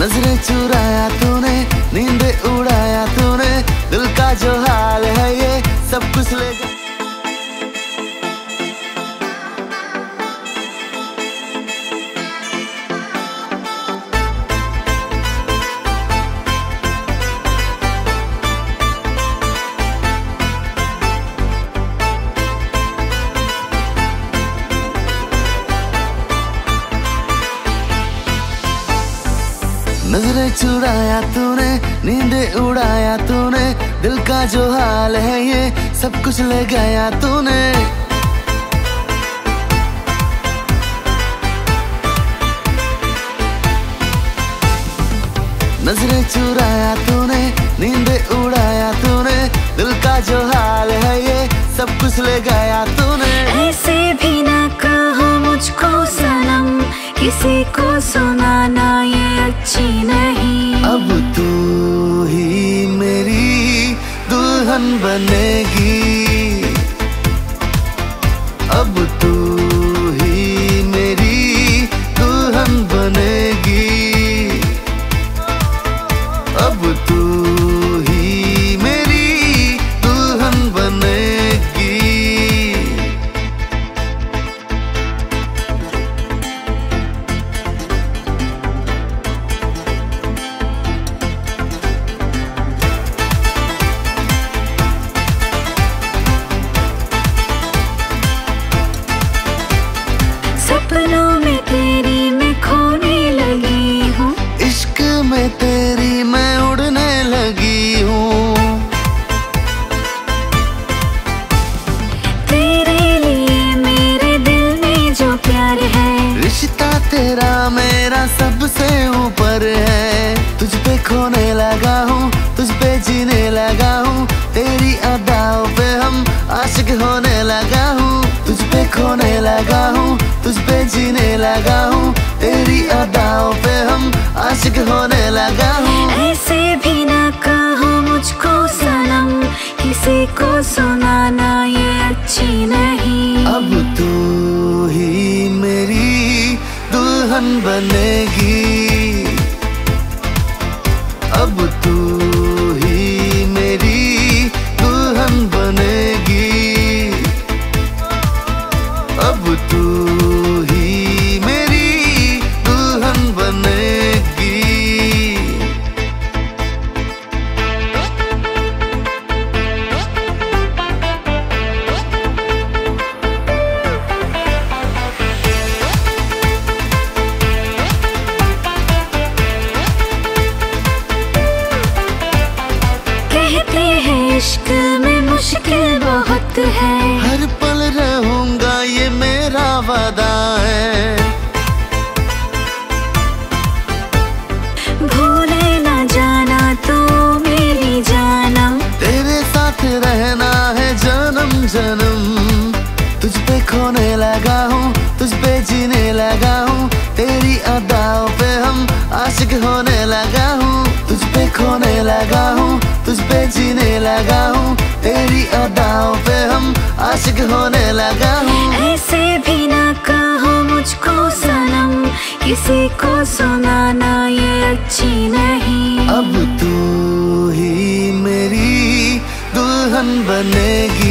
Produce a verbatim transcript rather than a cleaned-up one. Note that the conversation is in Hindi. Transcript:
नजरें चुराया तूने, नींद उड़ाया तूने, दिल का जो हाल है ये सब कुछ ले जा। नजरें चुराया तूने, नींद उड़ाया तूने, दिल का जो हाल है ये सब कुछ ले गया तूने। नजरें चुराया तूने, नींद उड़ाया तूने, दिल का जो हाल है ये सब कुछ ले गया तूने। ऐसे भी ना कहो मुझको सनम, किसी को सुनाना ये अच्छी नहीं। अब तू ही मेरी दुल्हन बनेगी, अब तू ही मेरी दुल्हन बनेगी, अब तू ही मेरी दुल्हन बनेगी। सपनों में तेरी मैं खोने लगी हूँ, इश्क में तेरी मैं उड़ने लगी हूँ। तेरे लिए मेरे दिल में जो प्यार है, रिश्ता तेरा मेरा सबसे ऊपर है। तुझ पे खोने लगा हूँ, तुझ पे जीने लगा हूँ, तेरी अदाओं पे हम आशिक होने लगा हूँ। तुझ पे खोने लगा हूँ, तुझ पे जीने लगा हूँ, तेरी अदाओं पे हम आशिक होने लगा हूँ। ऐसे भी ना कहो मुझको सनम, किसी को सुनाना ये अच्छी नहीं। अब तू ही मेरी दुल्हन बनेगी, अब तू ही मेरी दुल्हन बनेगी, अब तू ही मेरी दुल्हन बनेगी। कहते हैं इश्क में मुश्किल बहुत है, हर पल रहूंगा ये मेरा वादा है। भूले ना जाना तू मेरी जानम, तेरे साथ रहना है जन्म जन्म। तुझ पे खोने लगा हूँ, तुझ पे जीने लगा हूँ, तेरी अदाओं पे हम आशिक होने लगा हूँ। तुझ पे खोने लगा हूँ, तुझ पे जीने लगा हूँ, तेरी अदाओं पे हम आशिक होने लगा हूँ। ऐसे भी ना कहो मुझको सनम, किसी को सुनाना ये अच्छी नहीं। अब तू ही मेरी दुल्हन बनेगी,